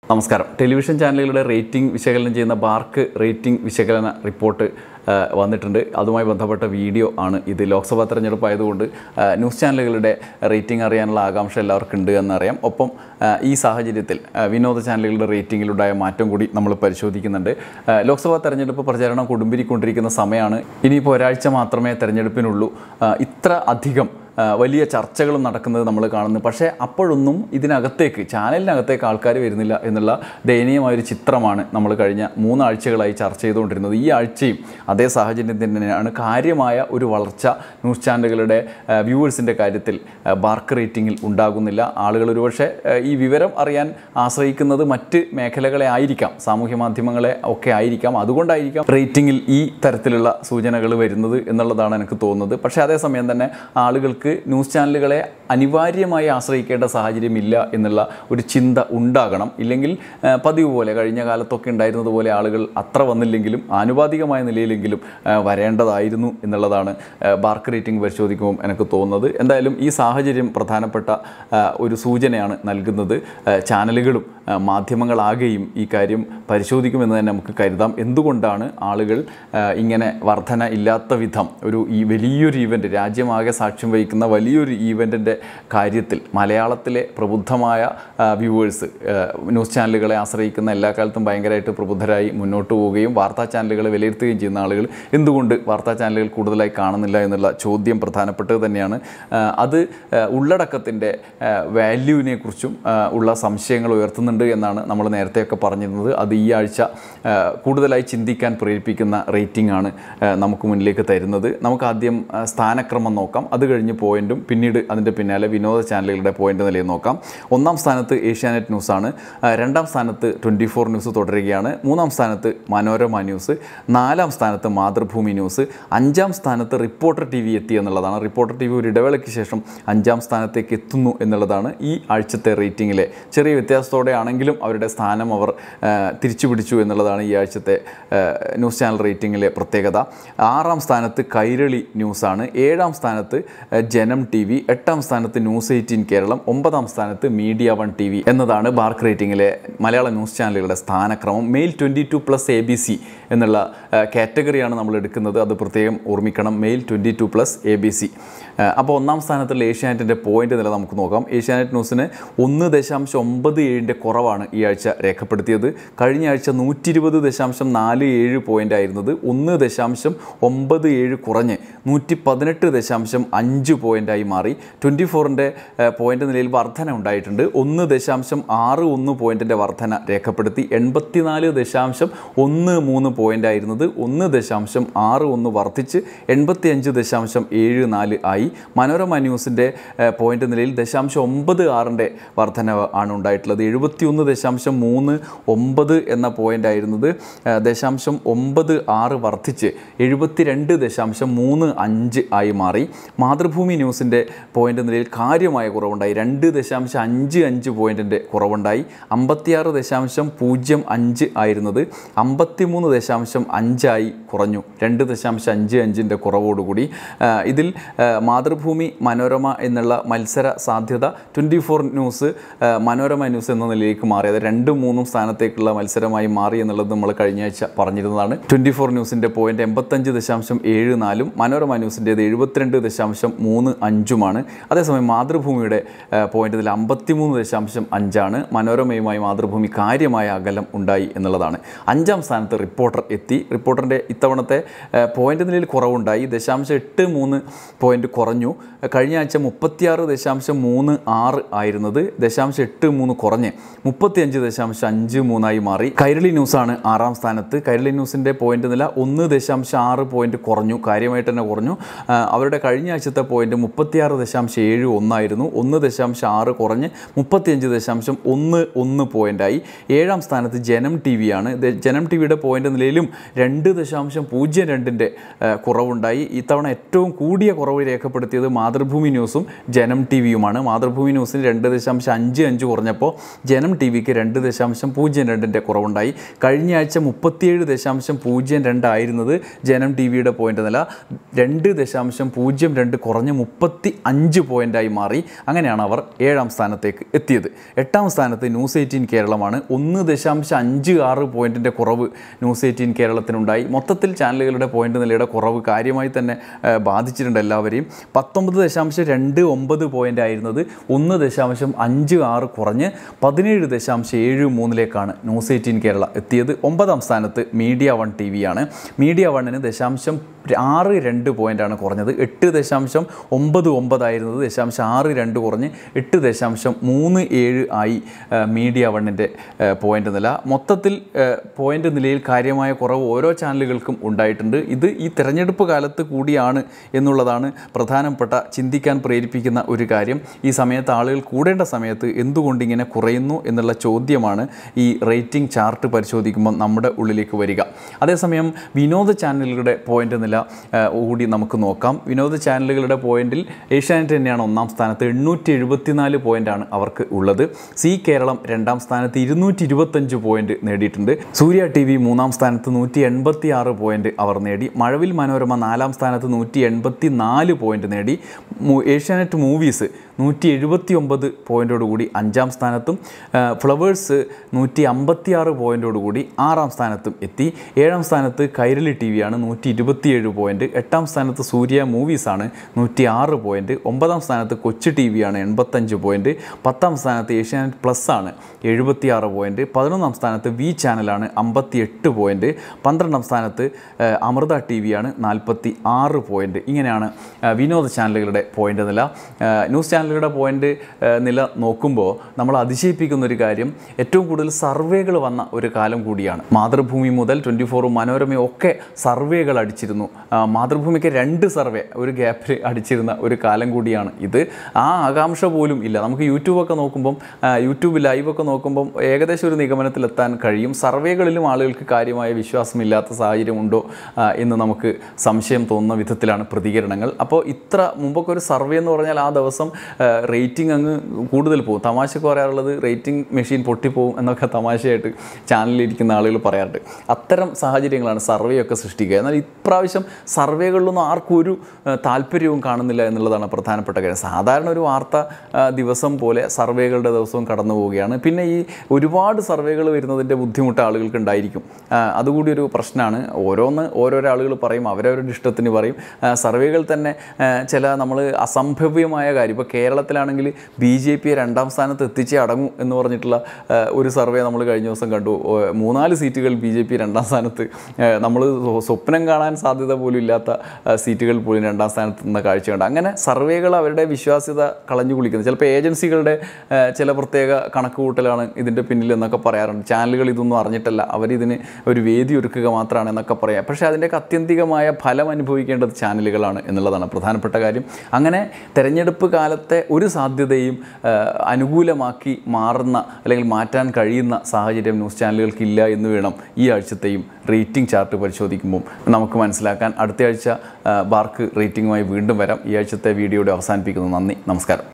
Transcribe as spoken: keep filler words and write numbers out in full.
നമസ്കാരം. ടെലിവിഷൻ ചാനലുകളുടെ റേറ്റിംഗ് വിശകലനം ചെയ്യുന്ന ബാർക്ക് റേറ്റിംഗ് വിശകലന റിപ്പോർട്ട് വന്നിട്ടുണ്ട്. അതുമായി ബന്ധപ്പെട്ട വീഡിയോ ആണ് ഇത്. ലോക്സഭാ തെരഞ്ഞെടുപ്പ് ആയതുകൊണ്ട് ന്യൂസ് ചാനലുകളുടെ റേറ്റിംഗ് അറിയാനുള്ള ആകാംക്ഷ എല്ലാവർക്കും ഉണ്ട് എന്നറിയാം. ഒപ്പം ഈ സാഹചര്യത്തിൽ വിനോദ ചാനലുകളുടെ റേറ്റിംഗിലുണ്ടായ മാറ്റം കൂടി നമ്മൾ പരിശോധിക്കുന്നുണ്ട്. ലോക്സഭാ തെരഞ്ഞെടുപ്പ് പ്രചാരണം കൊടുമ്പിരിക്കൊണ്ടിരിക്കുന്ന സമയമാണ്. ഇനിയിപ്പോൾ ഒരാഴ്ച മാത്രമേ തെരഞ്ഞെടുപ്പിനുള്ളൂ. ഇത്ര അധികം വലിയ ചർച്ചകളും നടക്കുന്നത് നമ്മൾ കാണുന്നു. പക്ഷേ അപ്പോഴൊന്നും ഇതിനകത്തേക്ക് ചാനലിനകത്തേക്ക് ആൾക്കാർ വരുന്നില്ല എന്നുള്ള ദയനീയമായൊരു ചിത്രമാണ് നമ്മൾ കഴിഞ്ഞ മൂന്നാഴ്ചകളായി ചർച്ച ചെയ്തുകൊണ്ടിരുന്നത്. ഈ ആഴ്ചയും അതേ സാഹചര്യം തന്നെയാണ്. കാര്യമായ ഒരു വളർച്ച ന്യൂസ് ചാനലുകളുടെ വ്യൂവേഴ്സിൻ്റെ കാര്യത്തിൽ ബാർക്ക് റേറ്റിങ്ങിൽ ഉണ്ടാകുന്നില്ല. ആളുകൾ ഒരുപക്ഷെ ഈ വിവരം അറിയാൻ ആശ്രയിക്കുന്നത് മറ്റ് മേഖലകളെ ആയിരിക്കാം, സാമൂഹ്യ മാധ്യമങ്ങളെ ഒക്കെ ആയിരിക്കാം. അതുകൊണ്ടായിരിക്കാം റേറ്റിങ്ങിൽ ഈ തരത്തിലുള്ള സൂചനകൾ വരുന്നത് എന്നുള്ളതാണ് എനിക്ക് തോന്നുന്നത്. പക്ഷേ അതേസമയം തന്നെ ആളുകൾക്ക് ന്യൂസ് ചാനലുകളെ അനിവാര്യമായി ആശ്രയിക്കേണ്ട സാഹചര്യമില്ല എന്നുള്ള ഒരു ചിന്ത ഉണ്ടാകണം. ഇല്ലെങ്കിൽ പതിവ് പോലെ കഴിഞ്ഞ കാലത്തൊക്കെ ഉണ്ടായിരുന്നത് പോലെ ആളുകൾ അത്ര വന്നില്ലെങ്കിലും ആനുപാതികമായ നിലയിലെങ്കിലും വരേണ്ടതായിരുന്നു എന്നുള്ളതാണ് ബാർക്ക് റേറ്റിംഗ് പരിശോധിക്കുമ്പോൾ എനിക്ക് തോന്നുന്നത്. എന്തായാലും ഈ സാഹചര്യം പ്രധാനപ്പെട്ട ഒരു സൂചനയാണ് നൽകുന്നത്. ചാനലുകളും മാധ്യമങ്ങളാകെയും ഈ കാര്യം പരിശോധിക്കുമെന്ന് തന്നെ നമുക്ക് കരുതാം. എന്തുകൊണ്ടാണ് ആളുകൾ ഇങ്ങനെ വർധന ഇല്ലാത്ത വിധം ഒരു ഈ വലിയൊരു ഈവൻറ്റ്, രാജ്യമാകെ സാക്ഷ്യം വഹിക്കുന്ന വലിയൊരു ഈവൻറ്റിൻ്റെ കാര്യത്തിൽ മലയാളത്തിലെ പ്രബുദ്ധമായ വ്യൂവേഴ്സ് ന്യൂസ് ചാനലുകളെ ആശ്രയിക്കുന്ന എല്ലാ കാലത്തും ഭയങ്കരമായിട്ട് പ്രബുദ്ധരായി മുന്നോട്ട് പോവുകയും വാർത്താ ചാനലുകളെ വിലയിരുത്തുകയും ചെയ്യുന്ന ആളുകൾ എന്തുകൊണ്ട് വാർത്താ ചാനലുകൾ കൂടുതലായി കാണുന്നില്ല എന്നുള്ള ചോദ്യം പ്രധാനപ്പെട്ടത് തന്നെയാണ്. അത് ഉള്ളടക്കത്തിൻ്റെ വാല്യൂവിനെ കുറിച്ചും ഉള്ള സംശയങ്ങൾ ഉയർത്തുന്നുണ്ട് എന്നാണ് നമ്മൾ നേരത്തെയൊക്കെ പറഞ്ഞിരുന്നത്. അത് ഈ ആഴ്ച കൂടുതലായി ചിന്തിക്കാൻ പ്രേരിപ്പിക്കുന്ന റേറ്റിംഗ് ആണ് നമുക്ക് മുന്നിലേക്ക് തരുന്നത്. നമുക്ക് ആദ്യം സ്ഥാനക്രമം നോക്കാം, അത് കഴിഞ്ഞ് പോയിന്റും പിന്നീട് അതിൻ്റെ പിന്നാലെ വിനോദ ചാനലുകളുടെ പോയിന്റ് നിലയിൽ നോക്കാം. ഒന്നാം സ്ഥാനത്ത് ഏഷ്യാനെറ്റ് ന്യൂസാണ്. രണ്ടാം സ്ഥാനത്ത് ട്വൻറ്റി ഫോർ ന്യൂസ് തുടരുകയാണ്. മൂന്നാം സ്ഥാനത്ത് മനോരമ ന്യൂസ്. നാലാം സ്ഥാനത്ത് മാതൃഭൂമി ന്യൂസ്. അഞ്ചാം സ്ഥാനത്ത് റിപ്പോർട്ടർ ടി വി എത്തി എന്നുള്ളതാണ്. റിപ്പോർട്ടർ ടി വി ഒരു ഇടവേളയ്ക്ക് ശേഷം അഞ്ചാം സ്ഥാനത്തേക്ക് എത്തുന്നു എന്നുള്ളതാണ് ഈ ആഴ്ചത്തെ റേറ്റിംഗിലെ ചെറിയ വ്യത്യാസത്തോടെ ആണെങ്കിലും അവരുടെ സ്ഥാനം അവർ തിരിച്ചു പിടിച്ചു എന്നുള്ളതാണ് ഈ ആഴ്ചത്തെ ന്യൂസ് ചാനൽ റേറ്റിംഗിലെ പ്രത്യേകത. ആറാം സ്ഥാനത്ത് കൈരളി ന്യൂസാണ്. ഏഴാം സ്ഥാനത്ത് ജനം ടി വി. എട്ടാം സ്ഥാനത്ത് ന്യൂസ് എയ്റ്റീൻ കേരളം. ഒമ്പതാം സ്ഥാനത്ത് മീഡിയ വൺ ടി വി എന്നതാണ് ബാർക്ക് റേറ്റിംഗിലെ മലയാള ന്യൂസ് ചാനലുകളുടെ സ്ഥാനക്രമം. Male twenty two plus A B C എന്നുള്ള കാറ്റഗറിയാണ് നമ്മൾ എടുക്കുന്നത്. അത് പ്രത്യേകം ഓർമ്മിക്കണം. Male twenty two plus A B C. അപ്പോൾ ഒന്നാം സ്ഥാനത്തുള്ള ഏഷ്യാനെറ്റിൻ്റെ പോയിന്റ് നില നമുക്ക് നോക്കാം. ഏഷ്യാനെറ്റ് ന്യൂസിന് ഒന്ന് ദശാംശം ഒമ്പത് ഏഴിൻ്റെ കുറവാണ് ഈ ആഴ്ച രേഖപ്പെടുത്തിയത്. കഴിഞ്ഞ ആഴ്ച നൂറ്റി ഇരുപത് ദശാംശം നാല് ഏഴ് പോയിൻ്റ് ആയിരുന്നത് ഒന്ന് ദശാംശം ഒമ്പത് ഏഴ് കുറഞ്ഞ് നൂറ്റി പതിനെട്ട് ദശാംശം അഞ്ച് പോയിൻ്റായി മാറി. ട്വൻറ്റി ഫോറിൻ്റെ പോയിൻ്റ് നിലയിൽ വർധന ഉണ്ടായിട്ടുണ്ട്. ഒന്ന് ദശാംശം ആറ് ഒന്ന് പോയിൻറ്റിൻ്റെ വർധന രേഖപ്പെടുത്തി. എൺപത്തിനാല് ദശാംശം ഒന്ന് മൂന്ന് പോയിൻ്റ് ആയിരുന്നത് ഒന്ന് ദശാംശം ആറ് ഒന്ന് വർദ്ധിച്ച് എൺപത്തി അഞ്ച് ദശാംശം ഏഴ് നാല് ആയി. മനോരമ ന്യൂസിൻ്റെ പോയിൻ്റ് നിലയിൽ ദശാംശം ഒമ്പത് ആറിൻ്റെ വർധനവ് ആണ് ഉണ്ടായിട്ടുള്ളത്. എഴുപത്തി ഒന്ന് ദശാംശം മൂന്ന് ഒമ്പത് എന്ന പോയിൻ്റ് ആയിരുന്നത് ദശാംശം ഒമ്പത് ആറ് വർദ്ധിച്ച് എഴുപത്തി രണ്ട് ദശാംശം മൂന്ന് അഞ്ച് ആയി മാറി. മാതൃഭൂമി ന്യൂസിൻ്റെ പോയിൻ്റ് നിലയിൽ കാര്യമായ കുറവുണ്ടായി. രണ്ട് ദശാംശം അഞ്ച് അഞ്ച് പോയിൻറ്റിൻ്റെ കുറവുണ്ടായി. അമ്പത്തിയാറ് ദശാംശം പൂജ്യം അഞ്ച് ആയിരുന്നത് അമ്പത്തിമൂന്ന് ദശാംശം അഞ്ചായി കുറഞ്ഞു. രണ്ട് ദശാംശം അഞ്ച് അഞ്ചിൻ്റെ കുറവോടുകൂടി ഇതിൽ മാതൃഭൂമി മനോരമ എന്നുള്ള മത്സര സാധ്യത twenty four news Manorama news എന്ന നിലയിലേക്ക് മാറി. അത് രണ്ടും മൂന്നും സ്ഥാനത്തേക്കുള്ള മത്സരമായി മാറി എന്നുള്ളത് നമ്മൾ കഴിഞ്ഞ ആഴ്ച പറഞ്ഞിരുന്നതാണ്. ട്വൻറ്റി ഫോർ ന്യൂസിൻ്റെ പോയിൻ്റ് എൺപത്തഞ്ച് ദശാംശം ഏഴ് നാലും മനോരമ ന്യൂസിൻ്റേത് എഴുപത്തിരണ്ട് ദശാംശം മൂന്ന് അഞ്ചുമാണ്. അതേസമയം മാതൃഭൂമിയുടെ പോയിൻ്റ് ഇതിൽ അമ്പത്തിമൂന്ന് ദശാംശം അഞ്ചാണ്. മനോരമയുമായി മാതൃഭൂമി കാര്യമായ അകലം ഉണ്ടായി എന്നുള്ളതാണ്. അഞ്ചാം സ്ഥാനത്ത് റിപ്പോർട്ടർ എത്തി. റിപ്പോർട്ടറിൻ്റെ ഇത്തവണത്തെ പോയിൻ്റ് നിലയിൽ കുറവുണ്ടായി. ദശാംശം എട്ട് മൂന്ന് പോയിൻ്റ് കുറഞ്ഞു. കഴിഞ്ഞ ആഴ്ച മുപ്പത്തിയാറ് ദശാംശം മൂന്ന് ആറ് ആയിരുന്നത് ദശാംശം എട്ട് മൂന്ന് കുറഞ്ഞ് മുപ്പത്തിയഞ്ച് ദശാംശം അഞ്ച് മൂന്നായി മാറി. കൈരളി ന്യൂസാണ് ആറാം സ്ഥാനത്ത്. കൈരളി ന്യൂസിൻ്റെ പോയിൻ്റ് നില ഒന്ന് ദശാംശം ആറ് പോയിൻറ്റ് കുറഞ്ഞു, കാര്യമായിട്ട് തന്നെ കുറഞ്ഞു. അവരുടെ കഴിഞ്ഞ ആഴ്ചത്തെ പോയിൻ്റ് മുപ്പത്തിയാറ് ദശാംശം ഏഴ് ഒന്നായിരുന്നു. ഒന്ന് ദശാംശം ആറ് കുറഞ്ഞ് മുപ്പത്തിയഞ്ച് ദശാംശം ഒന്ന് ഒന്ന് പോയിൻ്റായി. ഏഴാം സ്ഥാനത്ത് ജനം ടി വി ആണ്. ജനം ടി വിയുടെ പോയിൻ്റ് നിലയിലും രണ്ട് ദശാംശം പൂജ്യം രണ്ടിൻ്റെ കുറവുണ്ടായി. ഇത്തവണ ഏറ്റവും കൂടിയ കുറവ് രേഖപ്പെടുത്തിയത് മാതൃഭൂമി ന്യൂസും ജനം ടി വിയുമാണ്. മാതൃഭൂമി ന്യൂസിന് രണ്ട് ദശാംശം അഞ്ച് അഞ്ച് കുറഞ്ഞപ്പോൾ ജനം ടി വിക്ക് രണ്ട് ദശാംശം പൂജ്യം രണ്ടിൻ്റെ കുറവുണ്ടായി. കഴിഞ്ഞ ആഴ്ച മുപ്പത്തിയേഴ് ദശാംശം പൂജ്യം രണ്ടായിരുന്നത് ജനം ടി വിയുടെ പോയിൻ്റ് നില രണ്ട് ദശാംശം പൂജ്യം രണ്ട് കുറഞ്ഞ് മുപ്പത്തി അഞ്ച് പോയിൻ്റായി മാറി. അങ്ങനെയാണ് അവർ ഏഴാം സ്ഥാനത്തേക്ക് എത്തിയത്. എട്ടാം സ്ഥാനത്ത് ന്യൂസ് എയ്റ്റീൻ കേരളമാണ്. ഒന്ന് ദശാംശം അഞ്ച് ആറ് പോയിൻറ്റിൻ്റെ കുറവ് ന്യൂസ് എയ്റ്റീൻ കേരളത്തിനുണ്ടായി. മൊത്തത്തിൽ ചാനലുകളുടെ പോയിൻ്റ് നിലയുടെ കുറവ് കാര്യമായി തന്നെ ബാധിച്ചിട്ടുണ്ട് എല്ലാവരെയും. പത്തൊമ്പത് ദശാംശം രണ്ട് ഒമ്പത് പോയിൻ്റ് ആയിരുന്നത് ഒന്ന് ദശാംശം അഞ്ച് ആറ് കുറഞ്ഞ് പതിനേഴ് ദശാംശം ഏഴ് മൂന്നിലേക്കാണ് ന്യൂസ് എയ്റ്റീൻ കേരള എത്തിയത്. ഒമ്പതാം സ്ഥാനത്ത് മീഡിയ വൺ ടി വിയാണ്. മീഡിയ വണ്ണിന് ദശാംശം ആറ് രണ്ട് പോയിൻ്റാണ് കുറഞ്ഞത്. എട്ട് ദശാംശം ഒമ്പത് ഒമ്പതായിരുന്നത് ദശാംശം ആറ് രണ്ട് കുറഞ്ഞ് എട്ട് ദശാംശം മൂന്ന് ഏഴ് ആയി മീഡിയ വണ്ണിൻ്റെ പോയിൻ്റ് നില. മൊത്തത്തിൽ പോയിൻ്റ് നിലയിൽ കാര്യമായ കുറവ് ഓരോ ചാനലുകൾക്കും ഉണ്ടായിട്ടുണ്ട്. ഇത് ഈ തിരഞ്ഞെടുപ്പ് കാലത്ത് കൂടിയാണ് എന്നുള്ളതാണ് പ്രധാനപ്പെട്ട ചിന്തിക്കാൻ പ്രേരിപ്പിക്കുന്ന ഒരു കാര്യം. ഈ സമയത്ത് ആളുകൾ കൂടേണ്ട സമയത്ത് എന്തുകൊണ്ടിങ്ങനെ കുറയുന്നു എന്നുള്ള ചോദ്യമാണ് ഈ റേറ്റിംഗ് ചാർട്ട് പരിശോധിക്കുമ്പോൾ നമ്മുടെ ഉള്ളിലേക്ക് വരിക. അതേസമയം വിനോദ ചാനലുകളുടെ പോയിൻ്റ് നില കൂടി നമുക്ക് നോക്കാം. വിനോദ ചാനലുകളുടെ പോയിന്റിൽ ഏഷ്യാനെറ്റ് തന്നെയാണ് ഒന്നാം സ്ഥാനത്ത്. എണ്ണൂറ്റി എഴുപത്തിനാല് പോയിൻ്റാണ് അവർക്ക് ഉള്ളത്. സി കേരളം രണ്ടാം സ്ഥാനത്ത് ഇരുന്നൂറ്റി ഇരുപത്തഞ്ച് പോയിൻ്റ് നേടിയിട്ടുണ്ട്. സൂര്യ ടി വി മൂന്നാം സ്ഥാനത്ത് നൂറ്റി എൺപത്തി ആറ് പോയിൻ്റ് അവർ നേടി. മഴവിൽ മനോരമ നാലാം സ്ഥാനത്ത് നൂറ്റി എൺപത്തി നാല് പോയിൻ്റ് നേടി. ഏഷ്യാനെറ്റ് മൂവീസ് നൂറ്റി എഴുപത്തി ഒമ്പത് പോയിൻ്റോടുകൂടി അഞ്ചാം സ്ഥാനത്തും ഫ്ലവേഴ്സ് നൂറ്റി അമ്പത്തി ആറ് പോയിൻ്റോടുകൂടി ആറാം സ്ഥാനത്തും എത്തി. ഏഴാം സ്ഥാനത്ത് കൈരളി ടി വിയാണ് നൂറ്റി ഇരുപത്തിയേഴ് പോയിൻറ്റ്. എട്ടാം സ്ഥാനത്ത് സൂര്യ മൂവീസാണ് നൂറ്റി ആറ് പോയിൻറ്റ്. ഒമ്പതാം സ്ഥാനത്ത് കൊച്ചു ടി വിയാണ് എൺപത്തഞ്ച് പോയിൻറ്റ്. പത്താം സ്ഥാനത്ത് ഏഷ്യാനെറ്റ് പ്ലസ് ആണ് എഴുപത്തിയാറ് പോയിൻറ്റ്. പതിനൊന്നാം സ്ഥാനത്ത് വി ചാനലാണ് അമ്പത്തി എട്ട് പോയിൻറ്റ്. പന്ത്രണ്ടാം സ്ഥാനത്ത് അമൃത ടി വിയാണ് നാൽപ്പത്തി ആറ് പോയിൻറ്റ്. ഇങ്ങനെയാണ് വിനോദ ചാനലുകളുടെ പോയിൻ്റ് നില. ന്യൂസ് ചാനലുകളുടെ പോയിൻ്റ് നില നോക്കുമ്പോൾ നമ്മൾ അതിശയിപ്പിക്കുന്ന ഒരു കാര്യം, ഏറ്റവും കൂടുതൽ സർവേകൾ വന്ന ഒരു കാലം കൂടിയാണ്. മാതൃഭൂമി മുതൽ ട്വൻറ്റി ഫോറും മനോരമയും ഒക്കെ സർവേകൾ അടിച്ചിരുന്നു. മാതൃഭൂമിക്ക് രണ്ട് സർവേ ഒരു ഗ്യാപ്പിൽ അടിച്ചിരുന്ന ഒരു കാലം കൂടിയാണ് ഇത്. ആ ആകാംക്ഷ പോലും ഇല്ല. നമുക്ക് യൂട്യൂബൊക്കെ നോക്കുമ്പം യൂട്യൂബ് ലൈവൊക്കെ നോക്കുമ്പം ഏകദേശം ഒരു നിഗമനത്തിലെത്താൻ കഴിയും. സർവേകളിലും ആളുകൾക്ക് കാര്യമായ വിശ്വാസമില്ലാത്ത സാഹചര്യമുണ്ടോ എന്ന് നമുക്ക് സംശയം തോന്നുന്ന വിധത്തിലാണ് പ്രതികരണങ്ങൾ. അപ്പോൾ ഇത്ര മുമ്പൊക്കെ ഒരു സർവേ എന്ന് പറഞ്ഞാൽ ആ ദിവസം റേറ്റിംഗ് അങ്ങ് കൂടുതൽ പോകും. തമാശക്ക് പറയാറുള്ളത് റേറ്റിംഗ് മെഷീൻ പൊട്ടിപ്പോവും എന്നൊക്കെ തമാശയായിട്ട് ചാനലിലിരിക്കുന്ന ആളുകൾ പറയാറുണ്ട്. അത്തരം സാഹചര്യങ്ങളാണ് സർവേ ഒക്കെ സൃഷ്ടിക്കുക. എന്നാൽ ഇപ്രാവശ്യം സർവേകളിലൊന്നും ആർക്കും ഒരു താല്പര്യവും കാണുന്നില്ല എന്നുള്ളതാണ് പ്രധാനപ്പെട്ട കാര്യം. സാധാരണ ഒരു വാർത്ത ദിവസം പോലെ സർവേകളുടെ ദിവസവും കടന്നു പോവുകയാണ്. പിന്നെ ഈ ഒരുപാട് സർവേകൾ വരുന്നതിൻ്റെ ബുദ്ധിമുട്ട് ആളുകൾക്ക് ഉണ്ടായിരിക്കും. അതുകൂടി ഒരു പ്രശ്നമാണ്. ഓരോന്ന് ഓരോരോ ആളുകൾ പറയും, അവരവരുടെ ഇഷ്ടത്തിന് പറയും. സർവേകൾ തന്നെ ചില നമ്മൾ അസംഭവ്യമായ കാര്യം, ഇപ്പോൾ കേരളത്തിലാണെങ്കിൽ ബി ജെ പിയെ രണ്ടാം സ്ഥാനത്ത് എത്തിച്ചേ അടങ്ങൂ എന്ന് പറഞ്ഞിട്ടുള്ള ഒരു സർവേ നമ്മൾ കഴിഞ്ഞ ദിവസം കണ്ടു. മൂന്നാല് സീറ്റുകൾ ബി ജെ പി രണ്ടാം സ്ഥാനത്ത്, നമ്മൾ സ്വപ്നം കാണാൻ സാധ്യത പോലും ഇല്ലാത്ത സീറ്റുകൾ പോലും രണ്ടാം സ്ഥാനത്ത് നിന്ന കാഴ്ച കണ്ട്. അങ്ങനെ സർവേകൾ അവരുടെ വിശ്വാസ്യത കളഞ്ഞു കുളിക്കുന്നത്. ചിലപ്പോൾ ഏജൻസികളുടെ ചില പ്രത്യേക കണക്കുകൂട്ടലാണ് ഇതിൻ്റെ പിന്നിൽ എന്നൊക്കെ പറയാറുണ്ട്. ചാനലുകൾ ഇതൊന്നും അറിഞ്ഞിട്ടല്ല, അവരിതിന് ഒരു വേദി ഒരുക്കുക മാത്രമാണ് എന്നൊക്കെ പറയാം. പക്ഷേ അതിൻ്റെയൊക്കെ ആത്യന്തികമായ ഫലം അനുഭവിക്കേണ്ടത് ചാനലുകളാണ് എന്നുള്ളതാണ് പ്രധാനപ്പെട്ട കാര്യം. അങ്ങനെ തെരഞ്ഞെടുപ്പ് കാലത്തെ ഒരു സാധ്യതയും അനുകൂലമാക്കി മാറുന്ന അല്ലെങ്കിൽ മാറ്റാൻ കഴിയുന്ന സാഹചര്യം ന്യൂസ് ചാനലുകൾക്കില്ല എന്ന് വേണം ഈ ആഴ്ചത്തെയും റേറ്റിംഗ് ചാർട്ട് പരിശോധിക്കുമ്പോൾ നമുക്ക് മനസ്സിലാക്കാൻ. അടുത്ത ആഴ്ച ബാർക്ക് റേറ്റിംഗുമായി വീണ്ടും വരാം. ഈ ആഴ്ചത്തെ വീഡിയോയുടെ അവസാനിപ്പിക്കുന്നു. നന്ദി, നമസ്കാരം.